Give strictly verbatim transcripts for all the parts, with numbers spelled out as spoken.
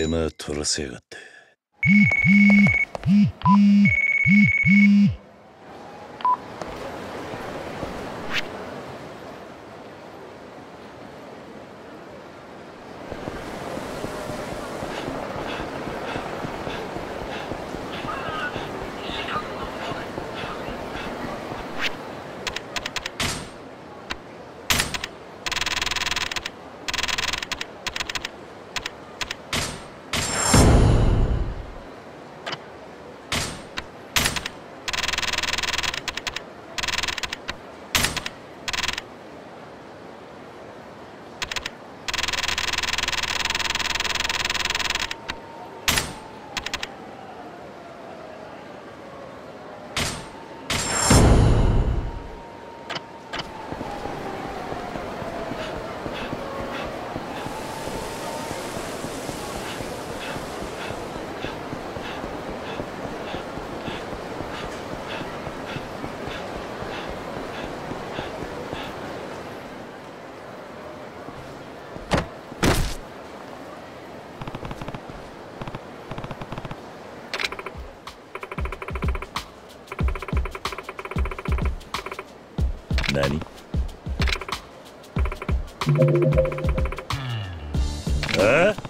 手間取らせやがって。何？ああ？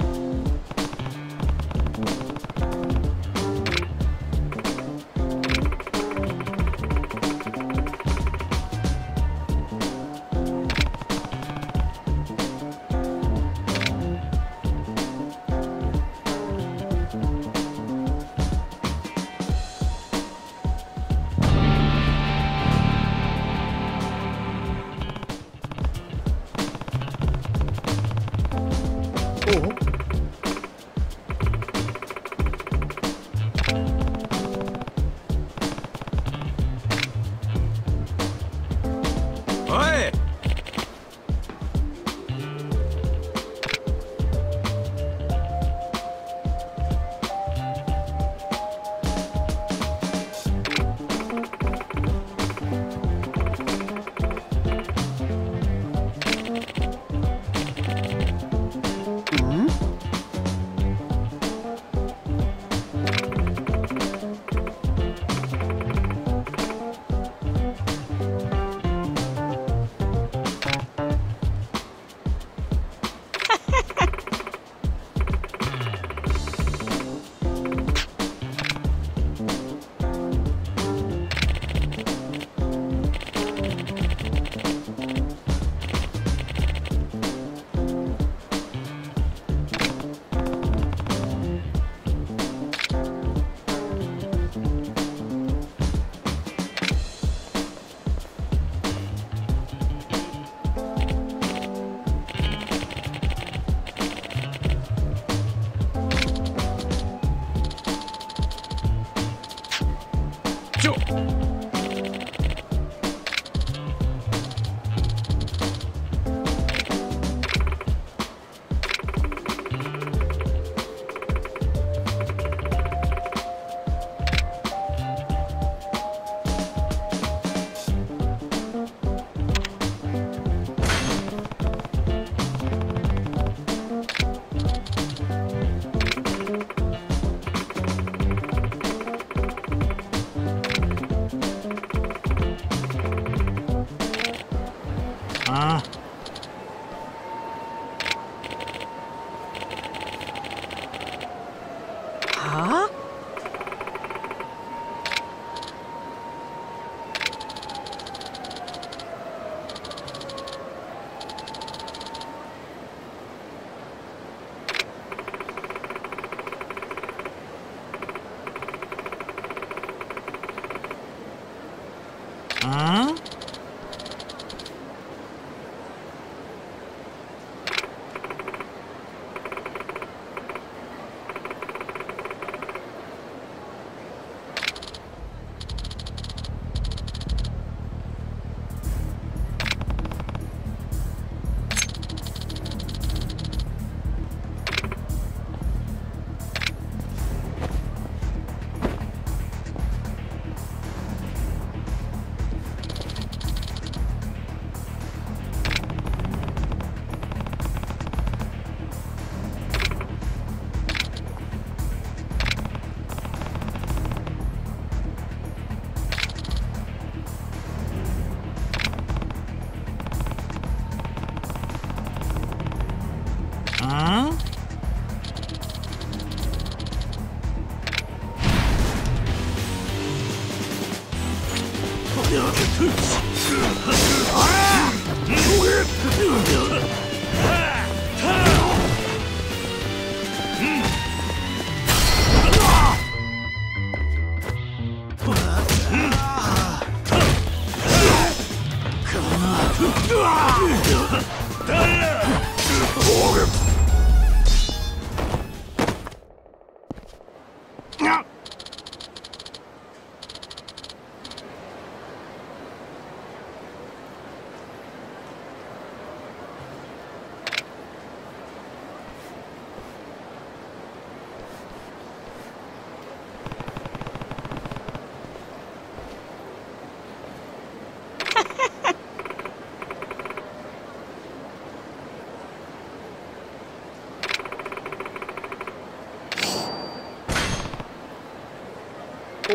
うん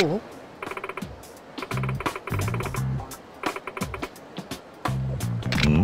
何？ ん？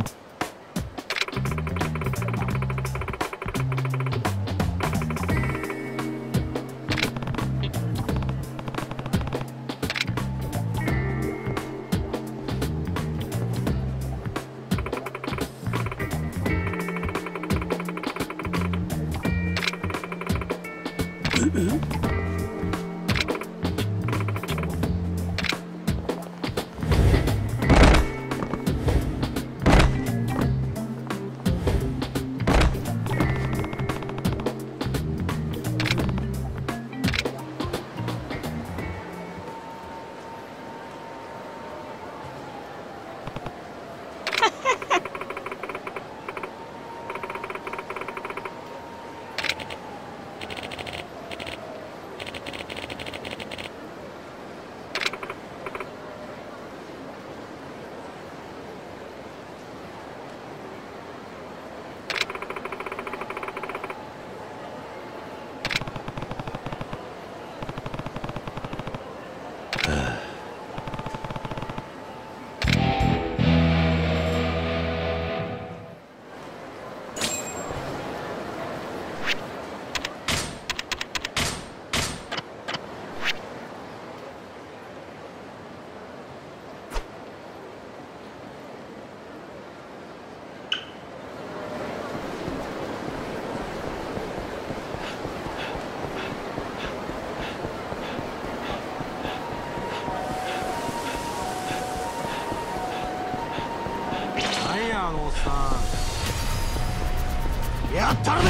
あのおっさん。やったるで。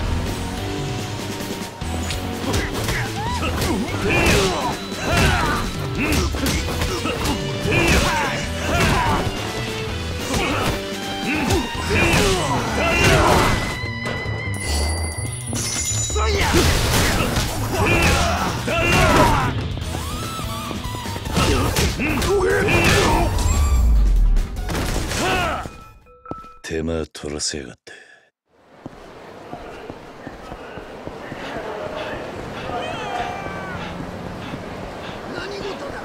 手間取らせやがって。 何事だ。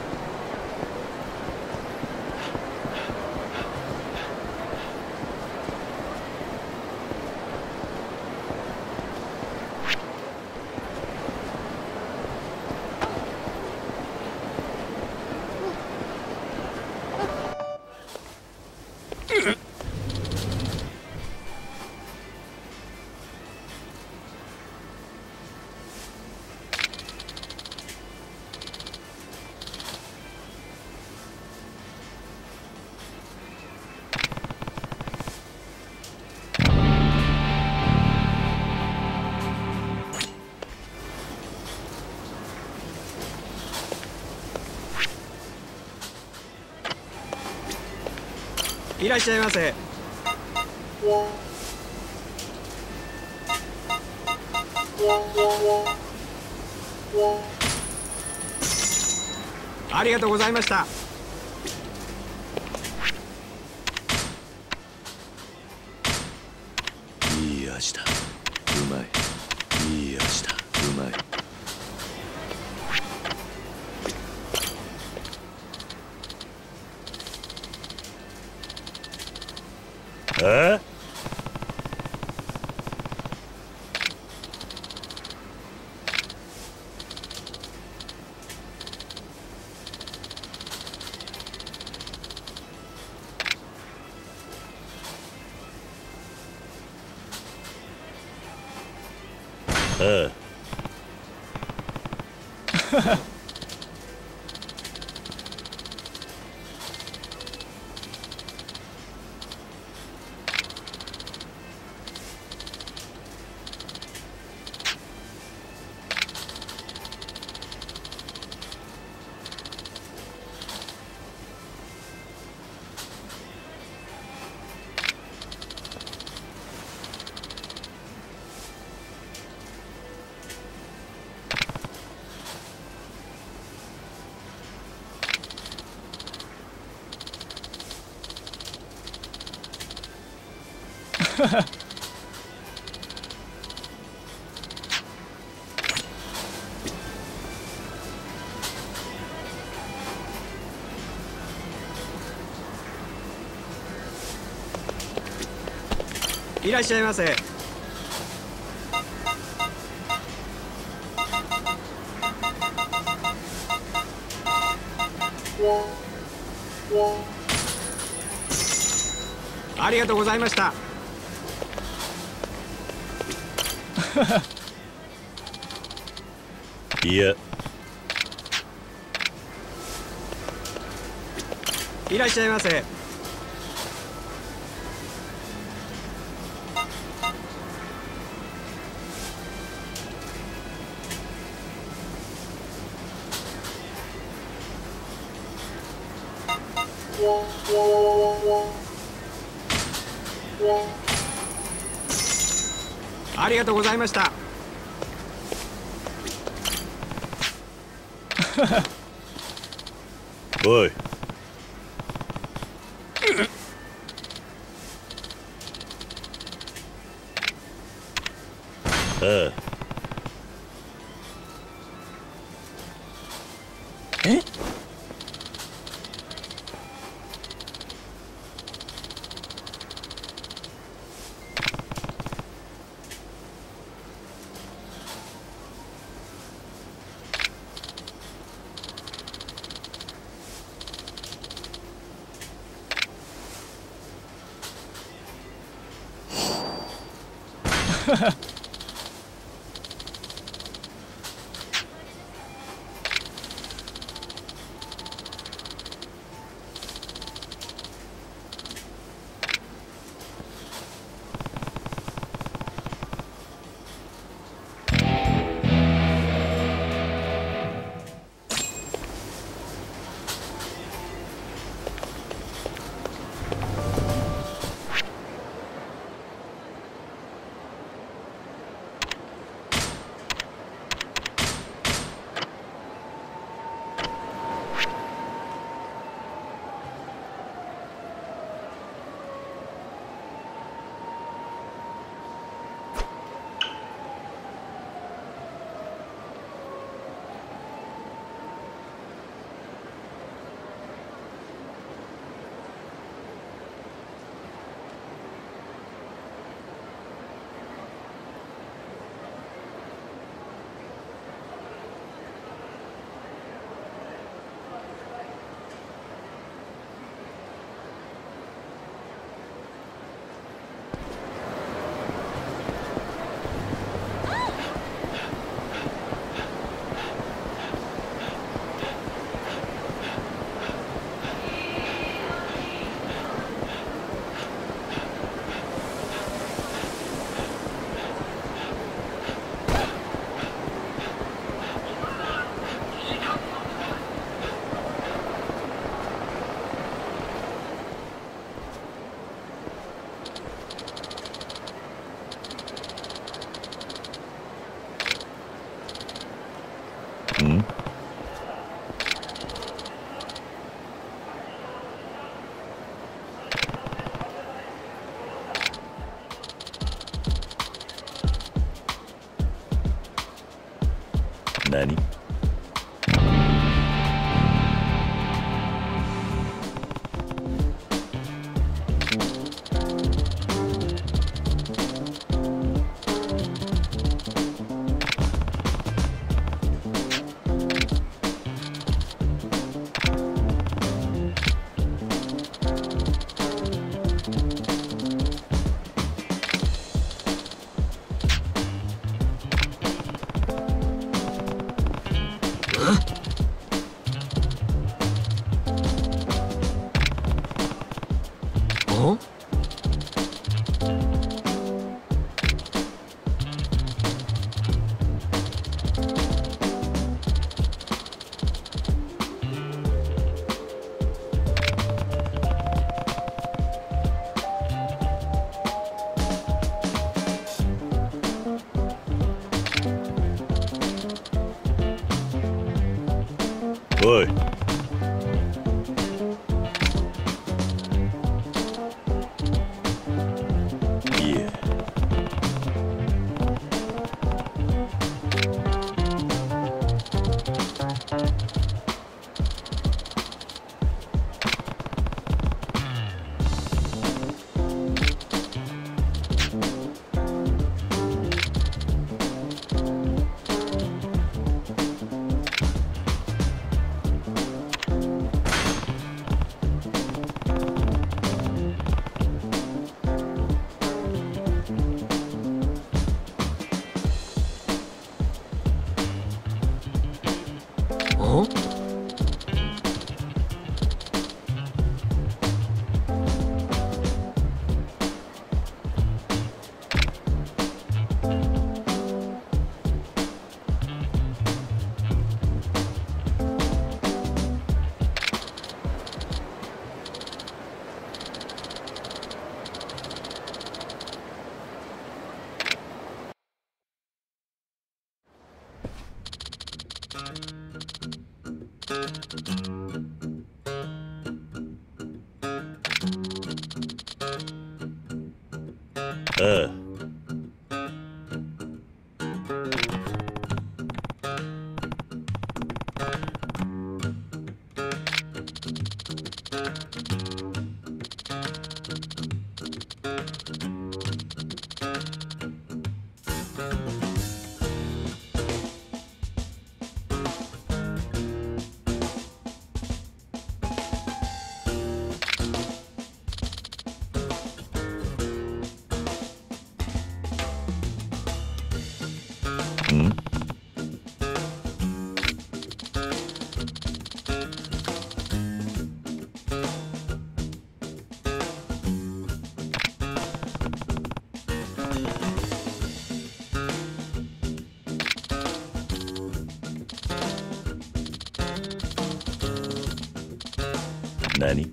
いらっしゃいませ。ありがとうございました。 いい味だ。うまい。いい味だ。うまい。え？ああ。 いらっしゃいませ。ありがとうございました。 いや、 いらっしゃいませ。ありがとうございました。 おい。ああ。 え？ ん？何？ お？ おい。いや。 ああ。何？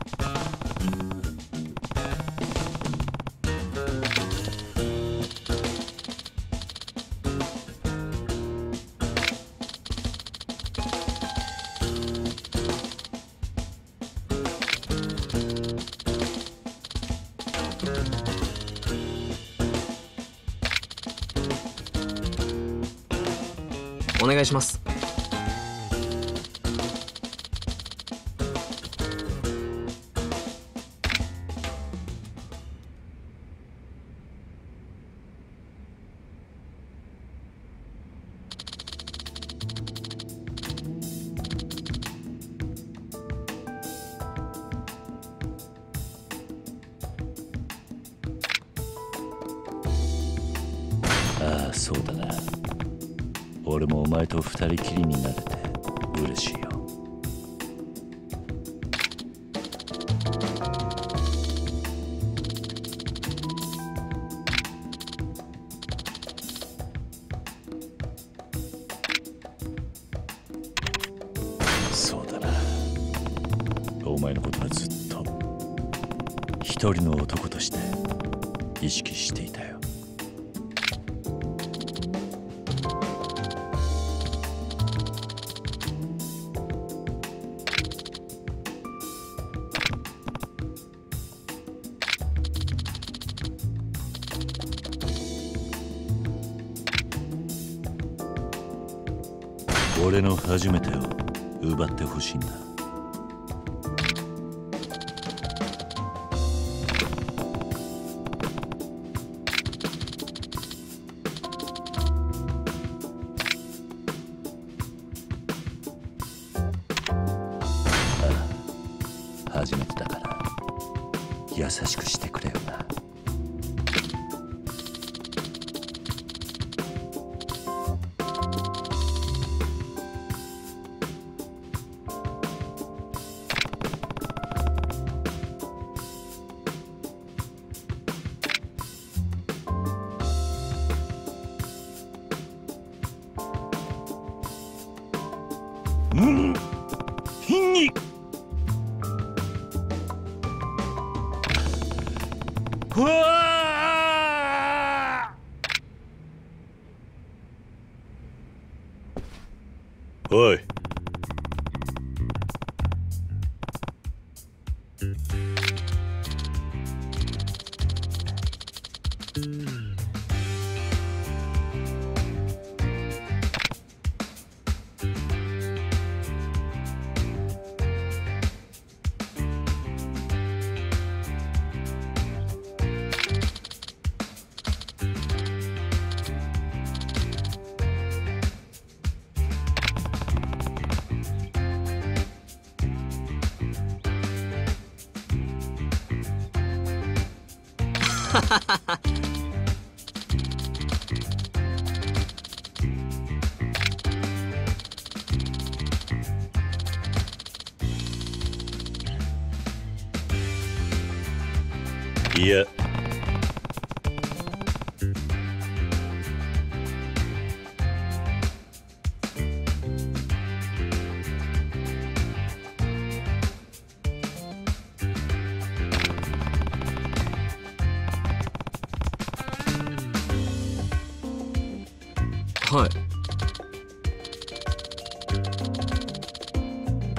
お願いします。 ああ、そうだな。俺もお前と二人きりになれて嬉しいよ。そうだな。お前のことはずっと一人の男として意識していたよ。俺の初めてを奪ってほしいんだ。ああ、初めてだから優しくしてくれよな。うん、にうわーおい。いや、 はい。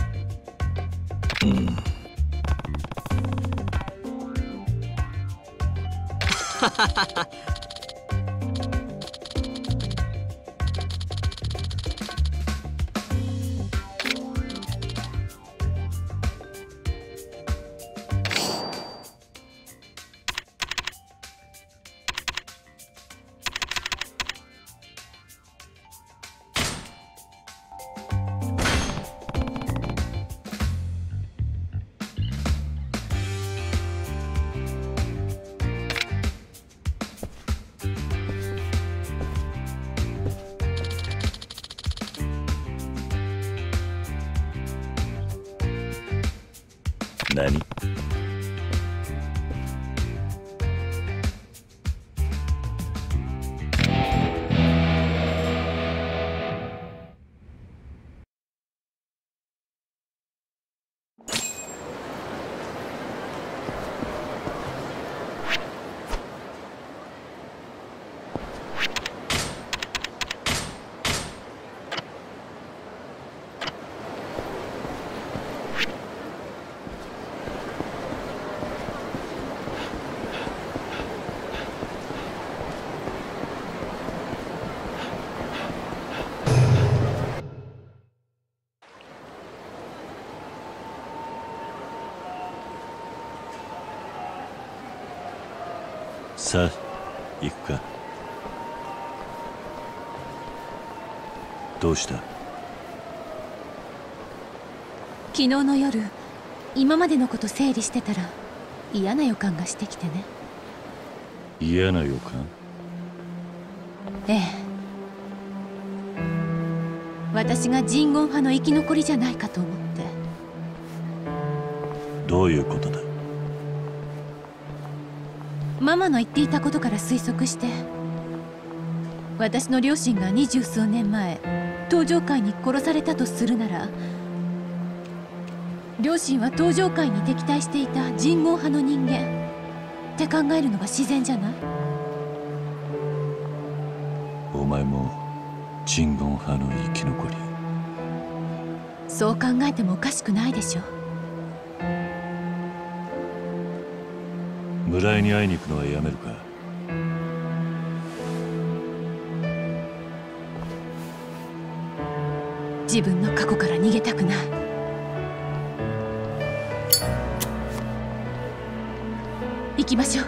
何？さあ行くか。どうした？ 昨日の夜、今までのこと整理してたら嫌な予感がしてきてね。 嫌な予感？ ええ。私がジンゴン派の生き残りじゃないかと思って。 どういうことだ？ ママの言っていたことから推測して、私の両親が二十数年前東上界に殺されたとするなら、両親は東上界に敵対していたジンゴン派の人間って考えるのが自然じゃない？ お前もジンゴン派の生き残り？ そう考えてもおかしくないでしょ。 村井に会いに行くのはやめるか？ 自分の過去から逃げたくない。行きましょう。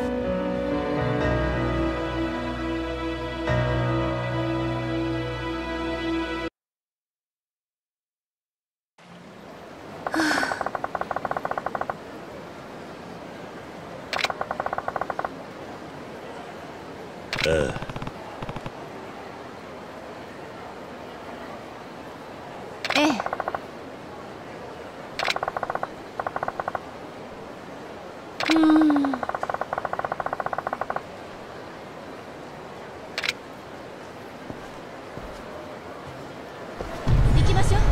ああ。 ええ。うーん。行きましょう。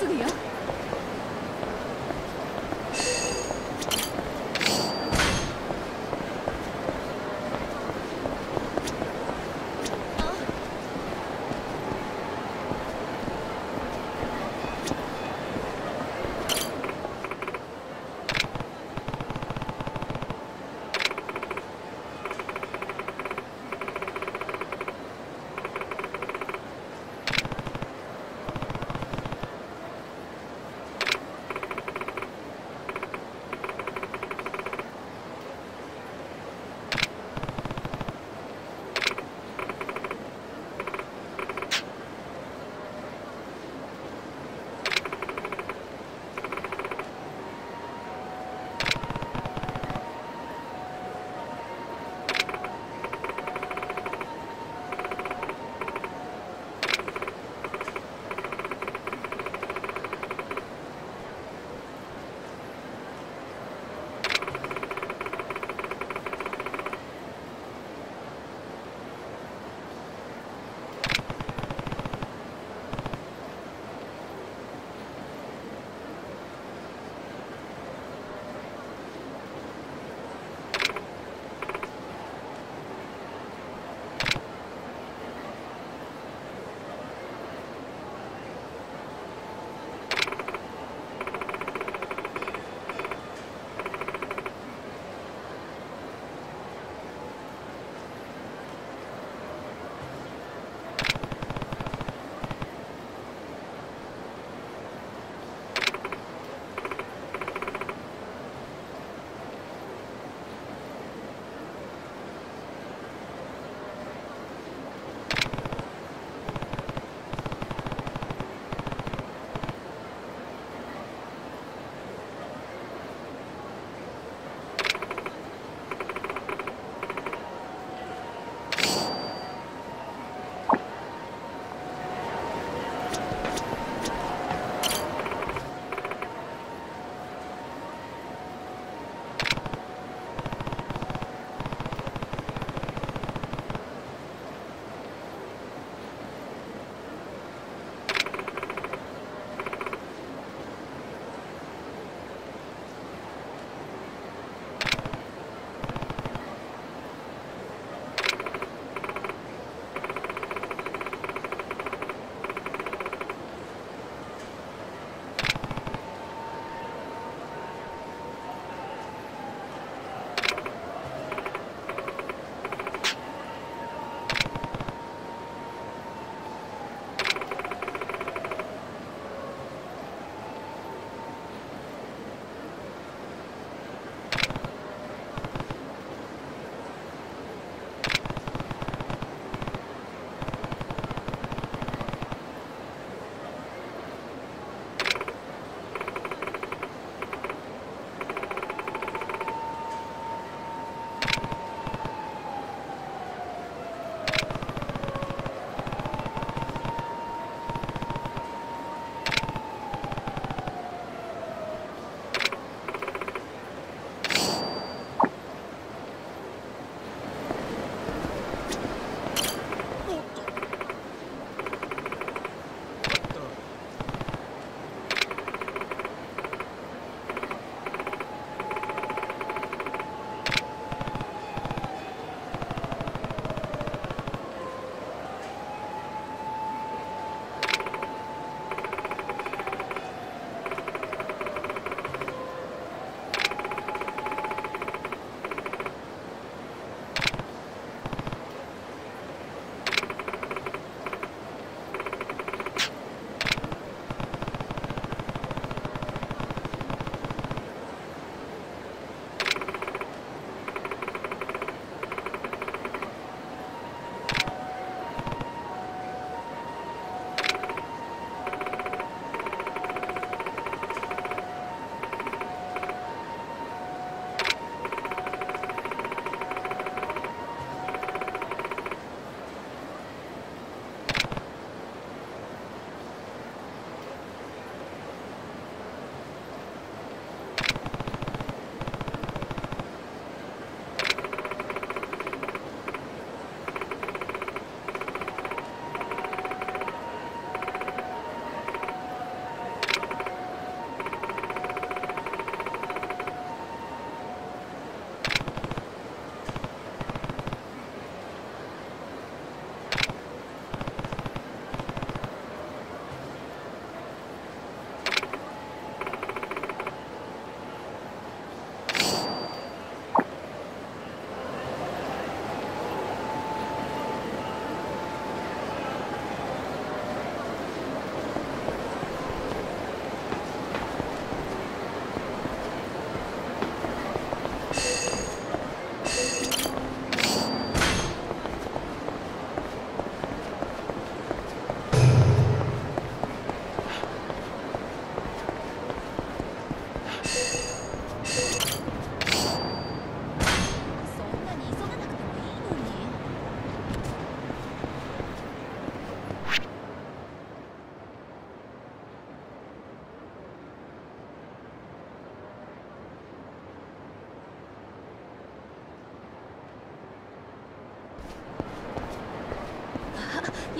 ぐよ。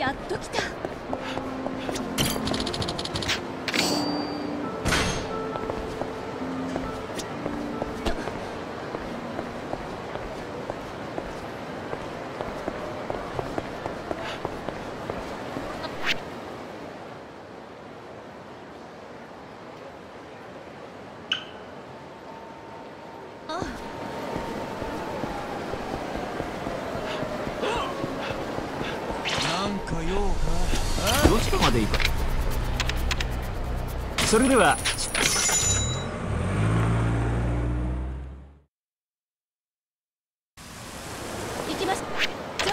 やっと来た。 どちらまで行く？それでは行きますよ。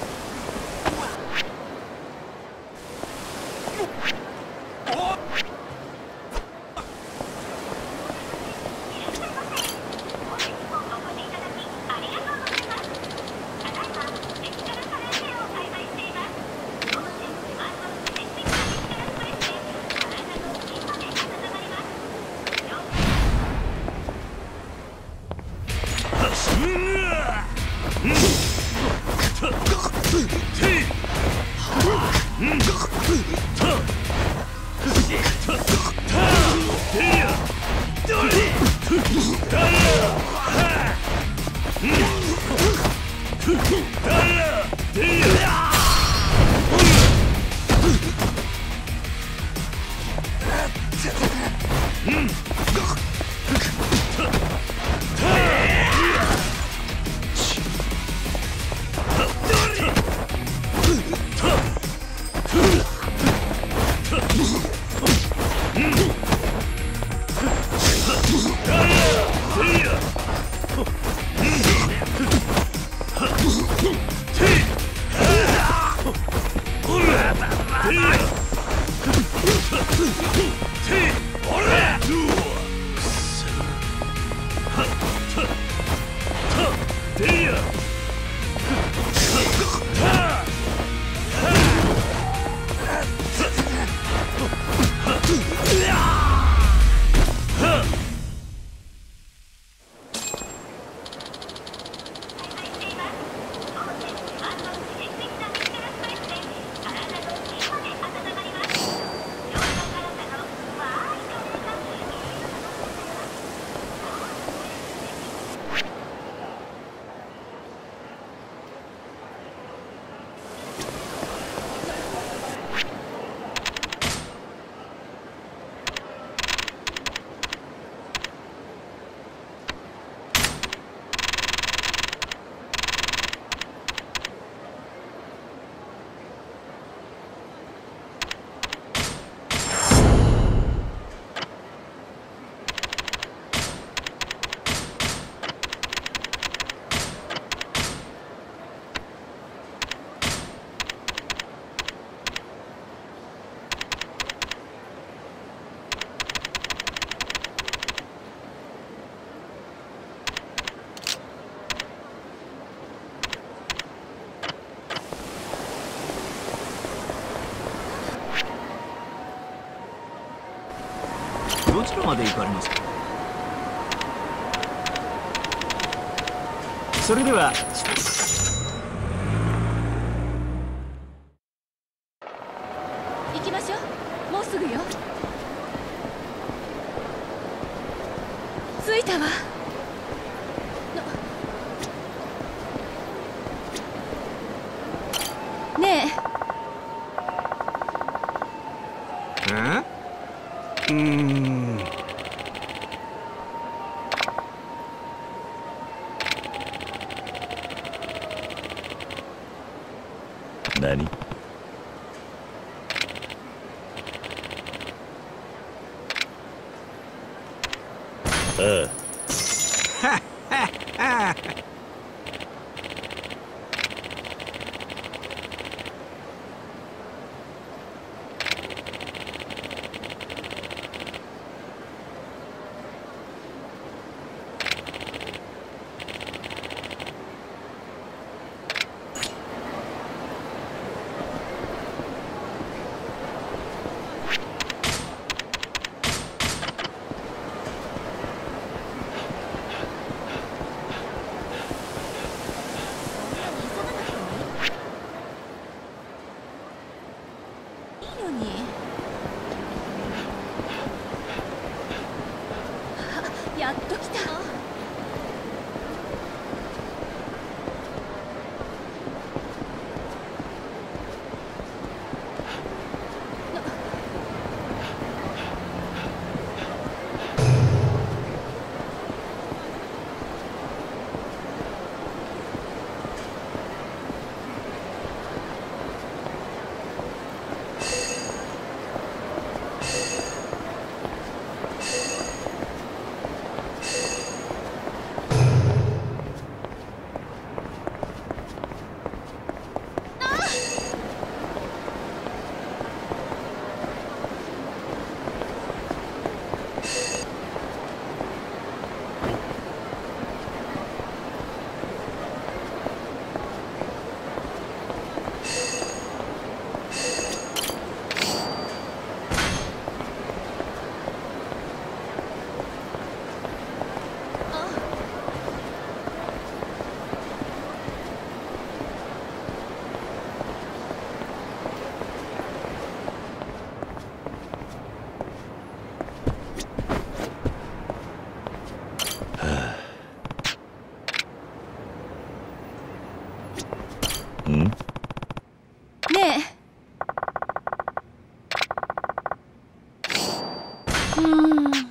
どちらまで行かれますか？それでは行きましょう。もうすぐよ。着いたわ。ねえ。 ん？うーん。 何？ああ。 いいのに。あ、やっと来た。ねえ。うーん。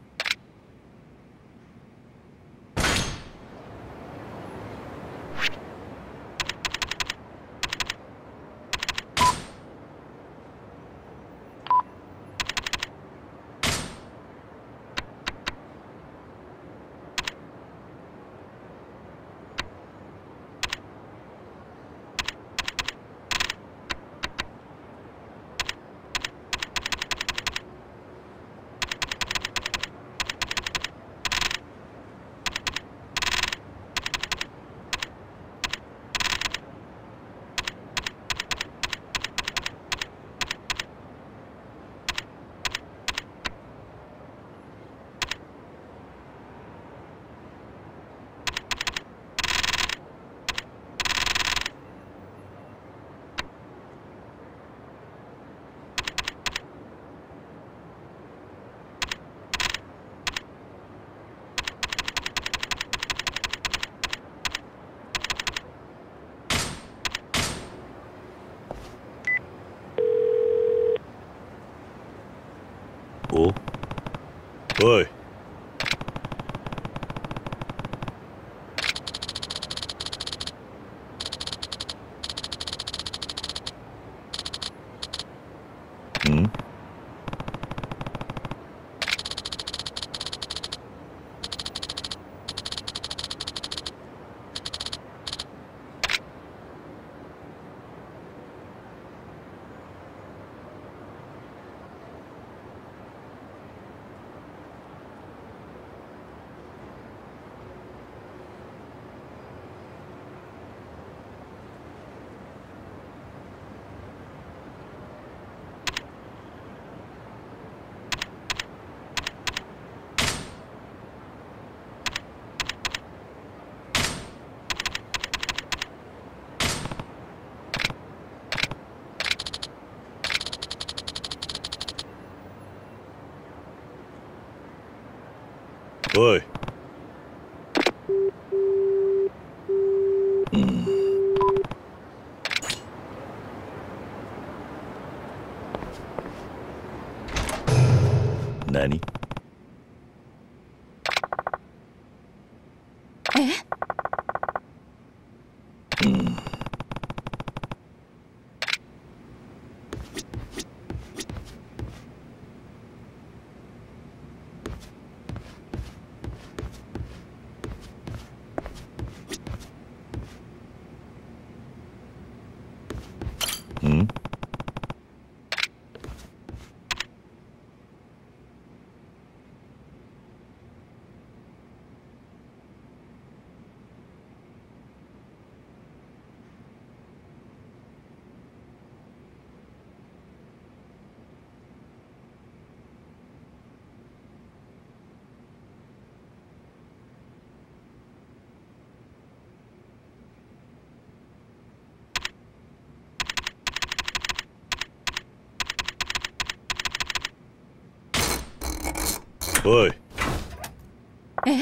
おおい。んおい。うん。何？ え？ うん。 おい。 え？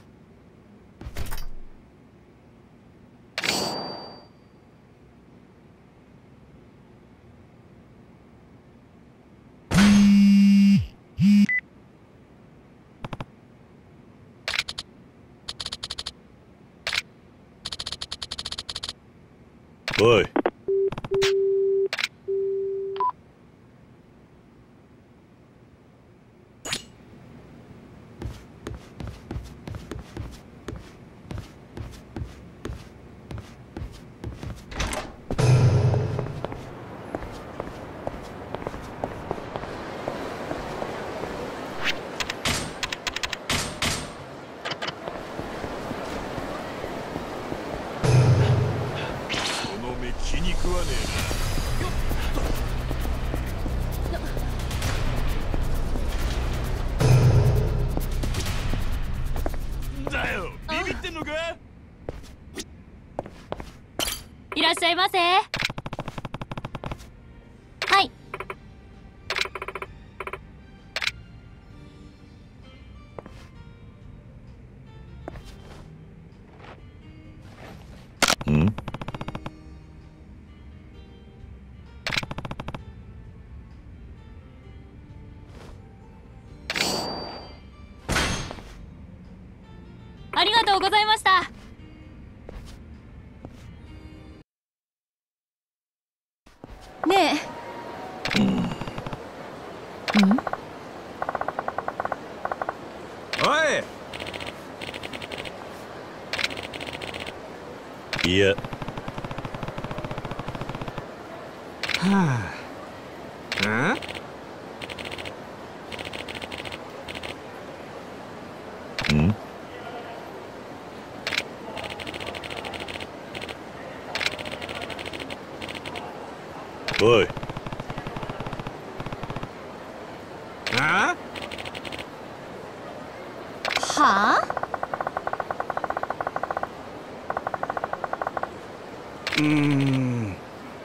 おい。気に食わねえな。だよ、ビビってんのか？ いらっしゃいませ。はい。 ん？ ありがとうございました。ねえ。うん。うん？ おい。いや。 はあ。ん？ ん？おい。 あ？ はあ？ うーん。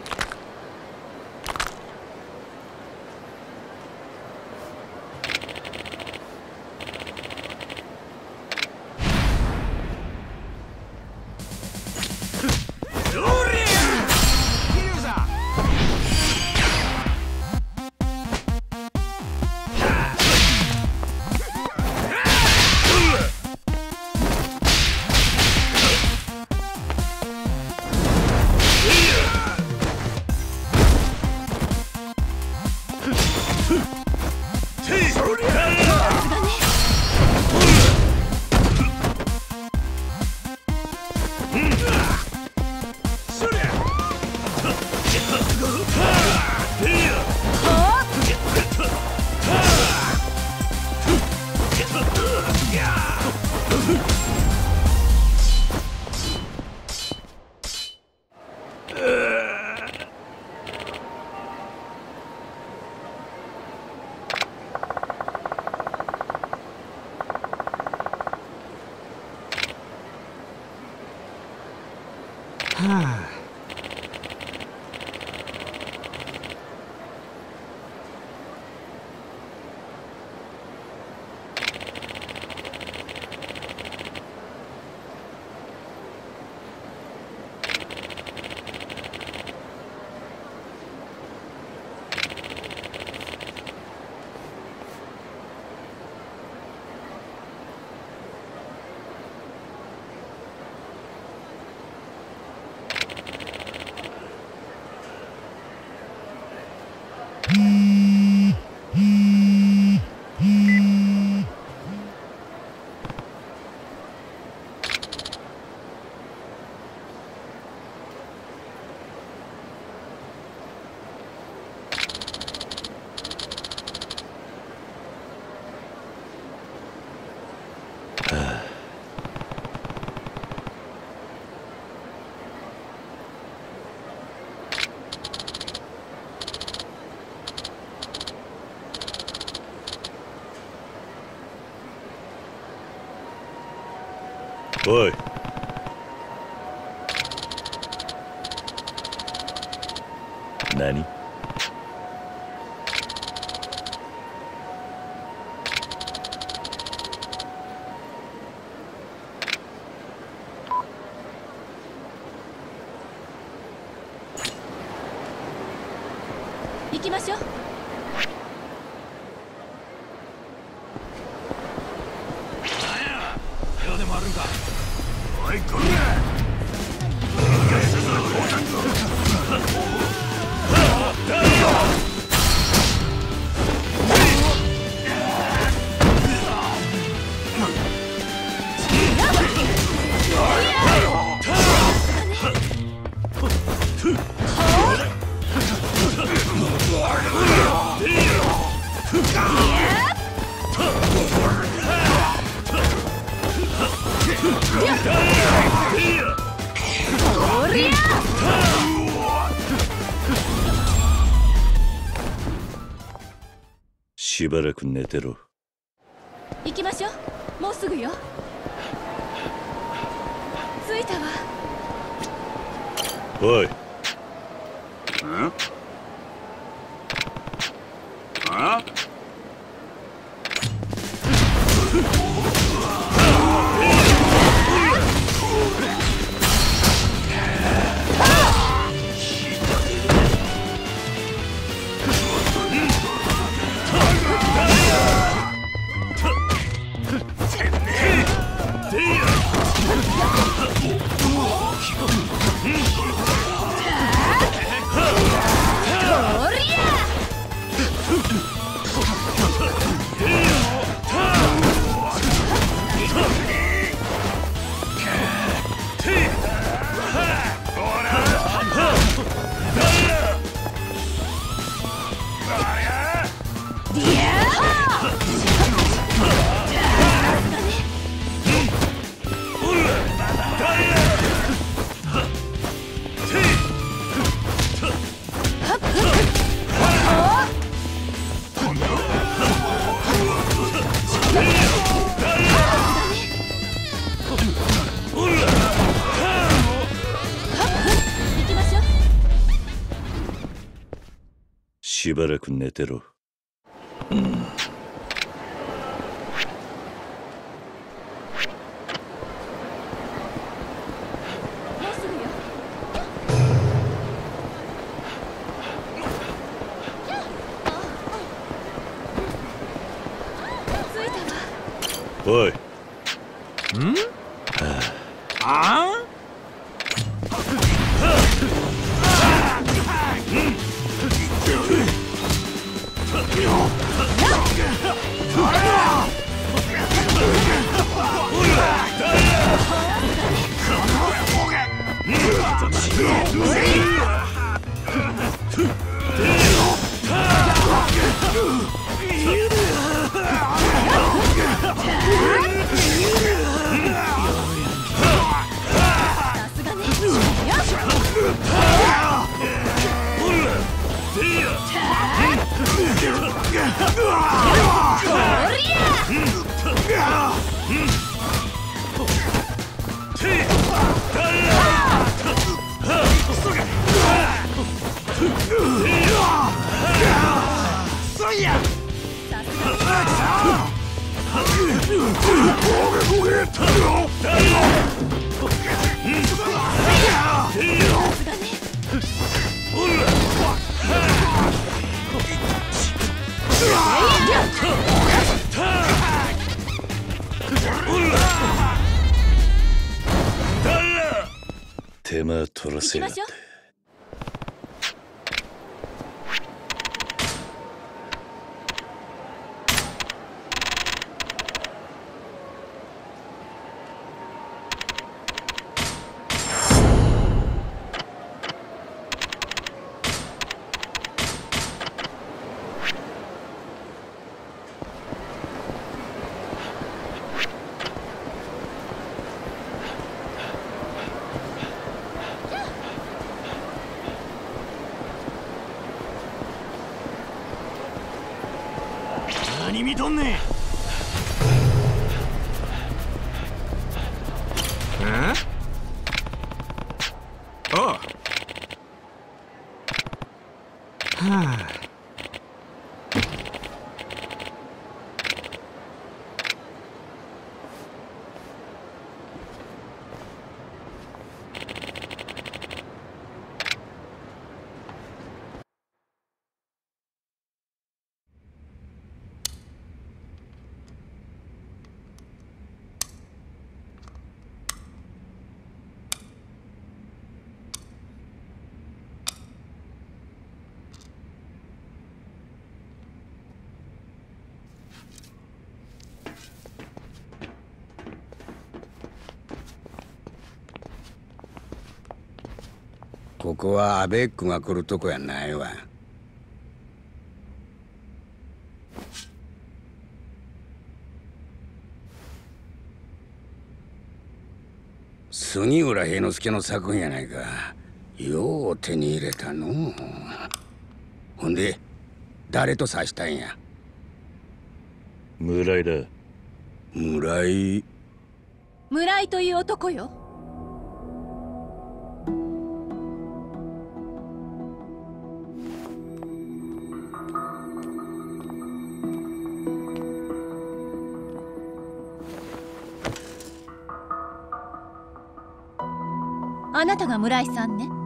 はあ。 おい。何？ きましょう。 今日でもあるんか。おいこしばらく寝てろ。 行きましょう。もうすぐよ。着いたわ。 おい。 ん？あ？ しばらく寝てろ。うん。 もうすぐよ。着いたわ。 おい。 ん？ああ？ 手間取らせやがって。 何見とんねん。 え？おう。はあ。 ここはアベックが来るとこやないわ。杉浦平之助の作品やないか。よう手に入れたの。ほんで誰と指したんや。 村井だ。 村井。 村井という男よ。あなたが村井さんね。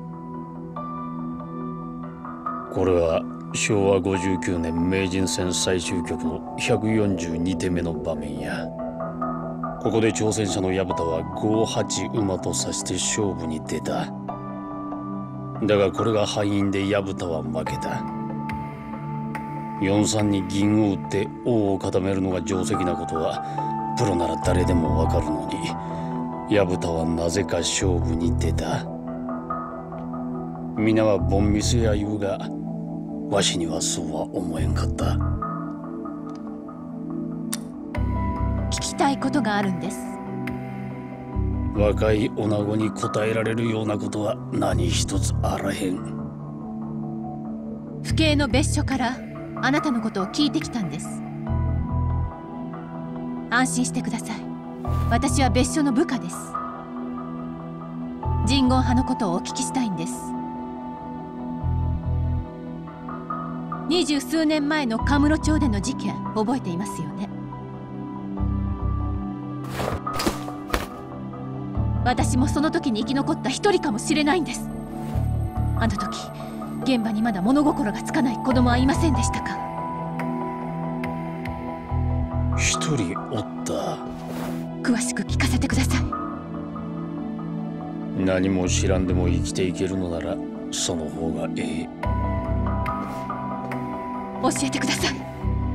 これはしょうわごじゅうきゅうねん名人戦最終局のひゃくよんじゅうにてんめの場面や。ここで挑戦者の薮田はごはち馬と指して勝負に出た。だがこれが敗因で薮田は負けた。よんさんに銀を打って王を固めるのが定石なことはプロなら誰でもわかるのに、薮田はなぜか勝負に出た。皆はボンミスや言うが、わしにはそうは思えんかった。 聞きたいことがあるんです。 若い女子に答えられるようなことは何一つあらへん。 府警の別所からあなたのことを聞いてきたんです。安心してください。私は別所の部下です。神言派のことをお聞きしたいんです。二十数年前のカムロ町での事件覚えていますよね。私もその時に生き残った一人かもしれないんです。あの時現場にまだ物心がつかない子供はいませんでしたか？ 一人おった。 詳しく聞かせてください。 何も知らんでも生きていけるのならその方がええ。 教えてください。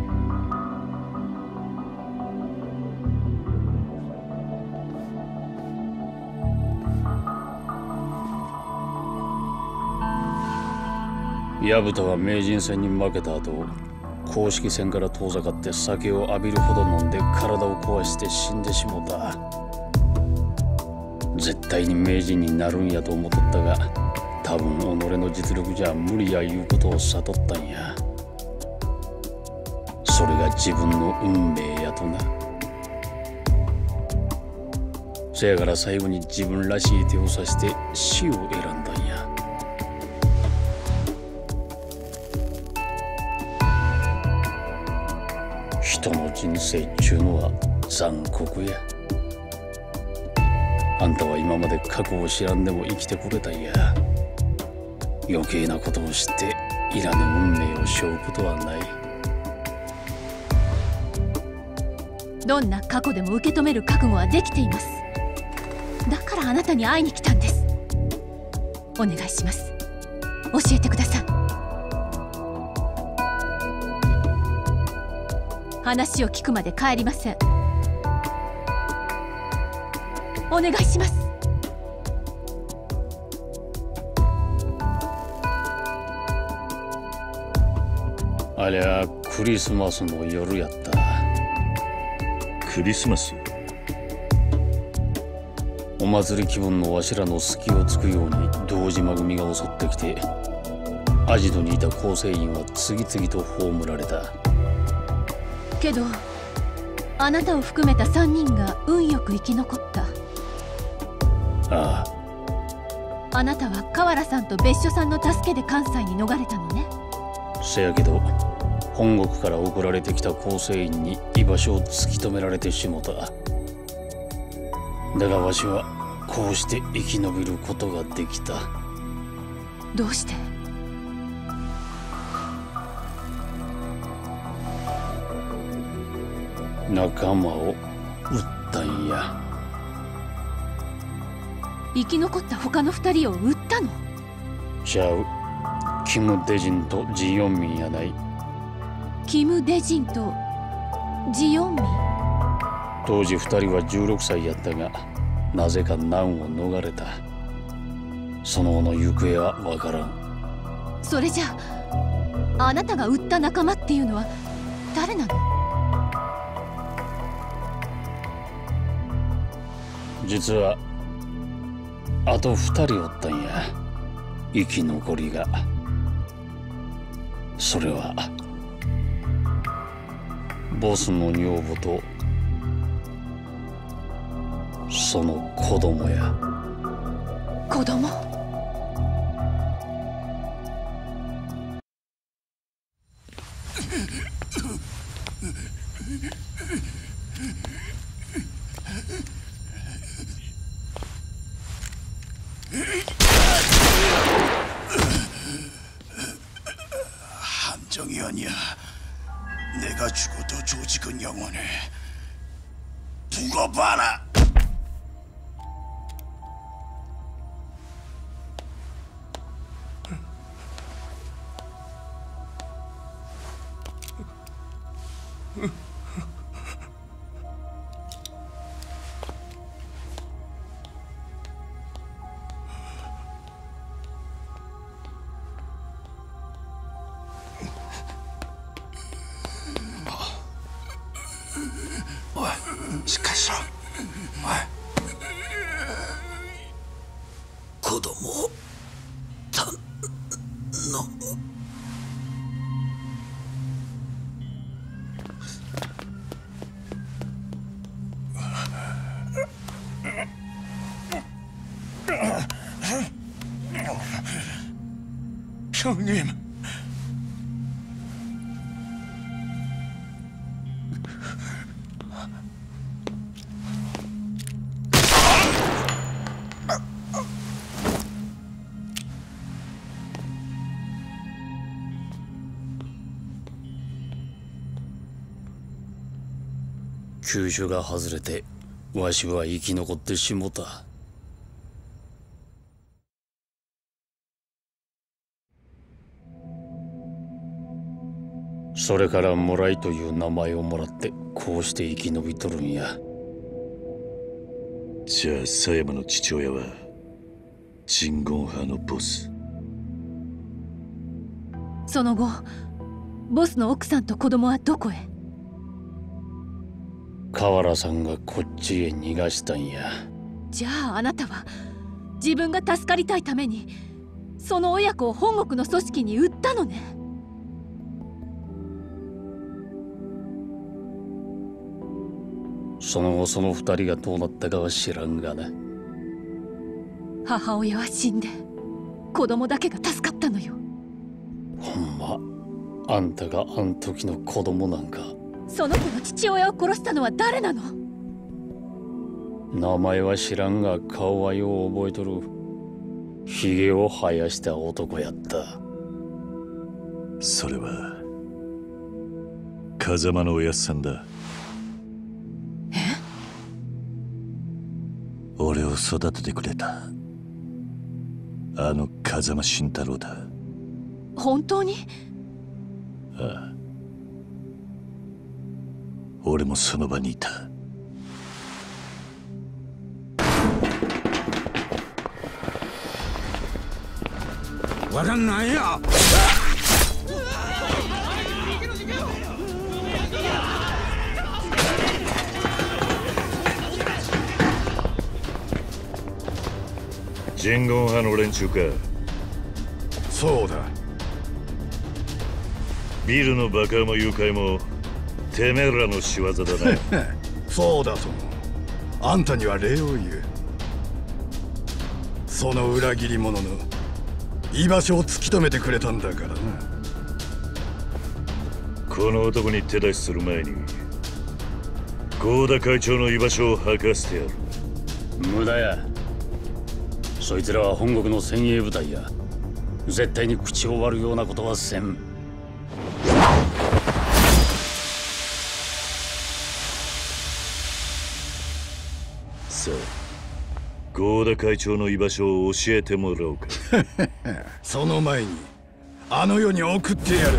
薮田は名人戦に負けた後、公式戦から遠ざかって酒を浴びるほど飲んで体を壊して死んでしもた。絶対に名人になるんやと思っとったが、多分己の実力じゃ無理やいうことを悟ったんや。それが自分の運命やとな。せやから最後に自分らしい手を指して死を選んだんや。人の人生っちゅうのは残酷や。あんたは今まで過去を知らんでも生きてくれたんや。余計なことを知っていらぬ運命を背負うことはない。 どんな過去でも受け止める覚悟はできています。だからあなたに会いに来たんです。お願いします。教えてください。話を聞くまで帰りません。お願いします。 ありゃクリスマスの夜やった。 クリスマス？ お祭り気分のわしらの隙をつくように堂島組が襲ってきて、アジトにいた構成員は次々と葬られた。 けどあなたを含めたさんにんが運よく生き残った。 ああ。あなたは河原さんと別所さんの助けで関西に逃れたのね。 せやけど本国から送られてきた構成員に居場所を突き止められてしもた。だがわしはこうして生き延びることができた。 どうして？ 仲間を撃ったんや。 生き残った他の二人を撃ったの？ ちゃう。キム・デジンとジ・ヨンミンやない。 キム・デジンとジ・ヨンミン。 当時二人はじゅうろくさいやったが、なぜか難を逃れた。 その後の行方はわからん。 それじゃああなたが売った仲間っていうのは誰なの？ 実はあと二人おったんや、生き残りが。それはボスの女房とその子供や。 子供？ 한정이 아니야. 내가 죽어도 조직은 영원해. 두고 봐라.おい、しっかりしろ。おい、子供を頼む。형님. 急所が外れてわしは生き残ってしもた。それからもらいという名前をもらってこうして生き延びとるんや。 じゃあ狭山の父親は鎮魂派のボス。 その後ボスの奥さんと子供はどこへ？ 河原さんがこっちへ逃がしたんや。 じゃああなたは自分が助かりたいためにその親子を本国の組織に売ったのね。 その後その二人がどうなったかは知らんがな。 母親は死んで子供だけが助かったのよ。 ほんまあんたがあん時の子供なんか。 その子の父親を殺したのは誰なの？ 名前は知らんが顔はよう覚えとる。ひげを生やした男やった。 それは風間のおやっさんだ。 え？ 俺を育ててくれたあの風間慎太郎だ。 本当に？ ああ、俺もその場にいた。 わかんないや。 鎮魂派の連中か。 そうだ。 ビルの爆破も誘拐もてめえらの仕業だな。 そうだとも。あんたには礼を言う。その裏切り者の居場所を突き止めてくれたんだからな。 この男に手出しする前に合田会長の居場所を吐かせてやる。 無駄や。そいつらは本国の精鋭部隊や。絶対に口を割るようなことはせん。 さあ、合田会長の居場所を教えてもらおうか。 その前にあの世に送ってやる。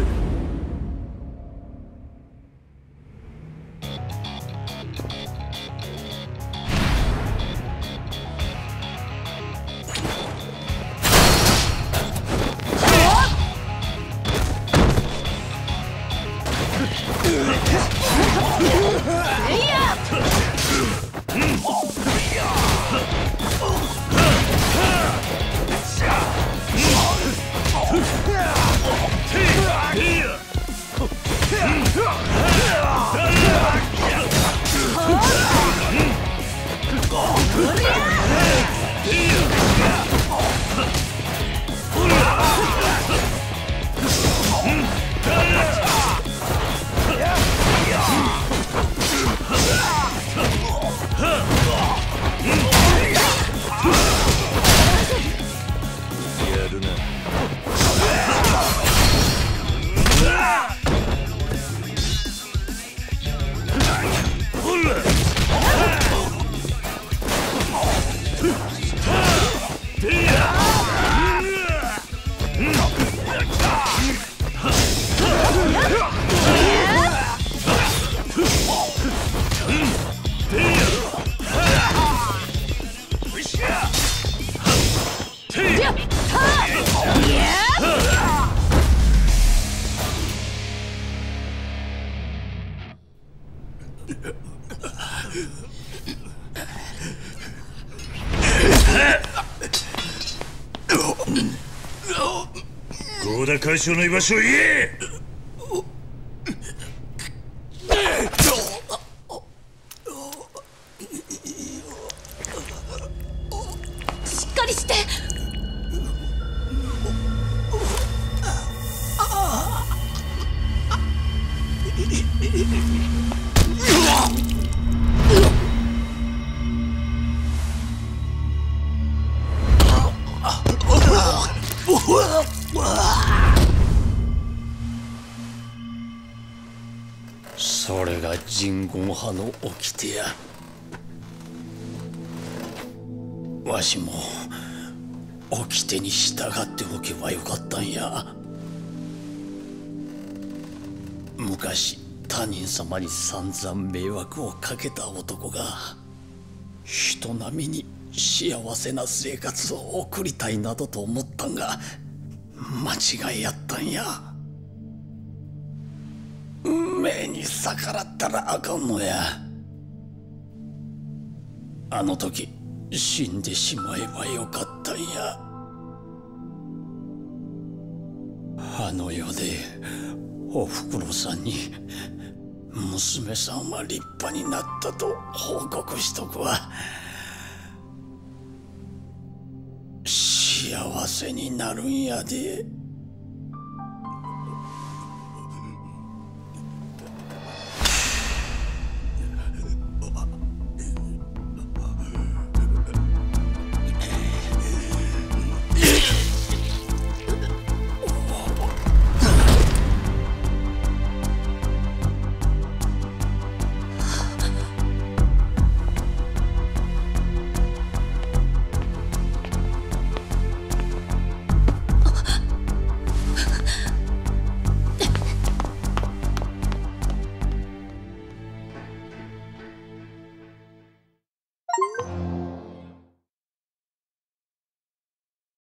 合田会長の居場所を言え。 しっかりして。 それが人言派の掟や。わしも掟に従っておけばよかったんや。昔他人様に散々迷惑をかけた男が人並みに幸せな生活を送りたいなどと思ったんが間違いやったんや。運命に逆らったらあかんのや。あの時死んでしまえばよかったんや。あの世でおふくろさんに娘さんは立派になったと報告しとくわ。幸せになるんやで。